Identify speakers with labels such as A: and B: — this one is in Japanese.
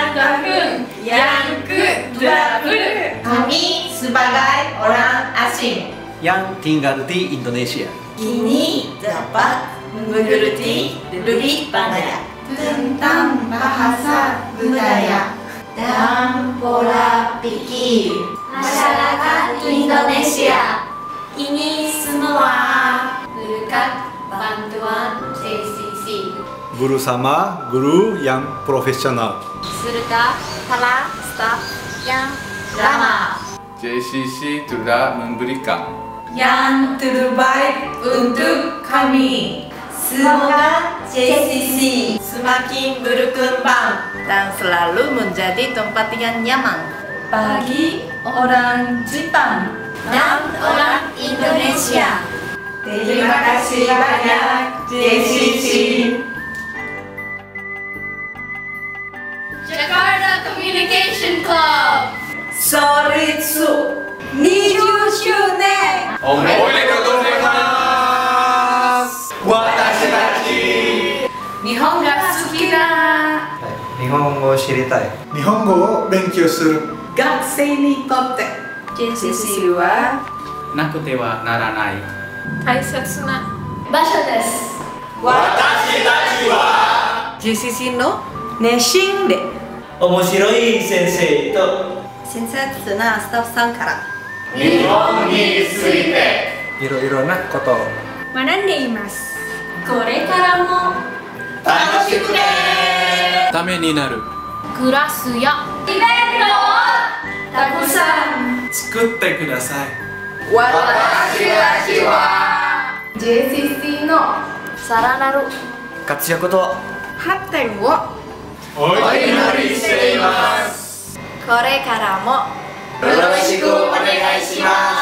A: tahun yang ke-20.
B: Kami sebagai orang asing
C: yang tinggal di Indonesia
B: kini dapat mengerti lebih banyak tentang bahasa budaya dan pola pikir masyarakat Indonesia. Ini semua berkat bantuan JCC
D: guru sama guru yang profesional
A: serta para staf yang ramah.
E: JCC telah memberikan
B: yang terbaik untuk kami. Semoga JCC semakin berkembang
F: dan selalu menjadi tempat yang nyaman
B: bagi orang Jepang
A: Dan orang Indonesia.
B: Terima kasih banyak JCC.
A: Jakarta Communication Club.
B: Soritsu 20周年
E: おめでとうございます私たち
A: 日本が好きだ。
C: 日本語を知りたい
G: 日本語を勉強する
B: 学生にとって JCC は
H: なくてはならない
A: 大切な場所です。
E: 私たちは
F: JCC の熱心で
C: 面白い先生と
F: 親切なスタッフさんから
E: 日本について
C: いろいろなことを
A: 学んでいます。これからも
E: 楽しくね
H: ためになる
A: クラスやイベントをたくさん
H: 作ってください
E: 私たちは
A: JCC のさらなる
C: 活躍と
A: 発展を
E: お祈りしています
F: これからも
E: よろしくお願いします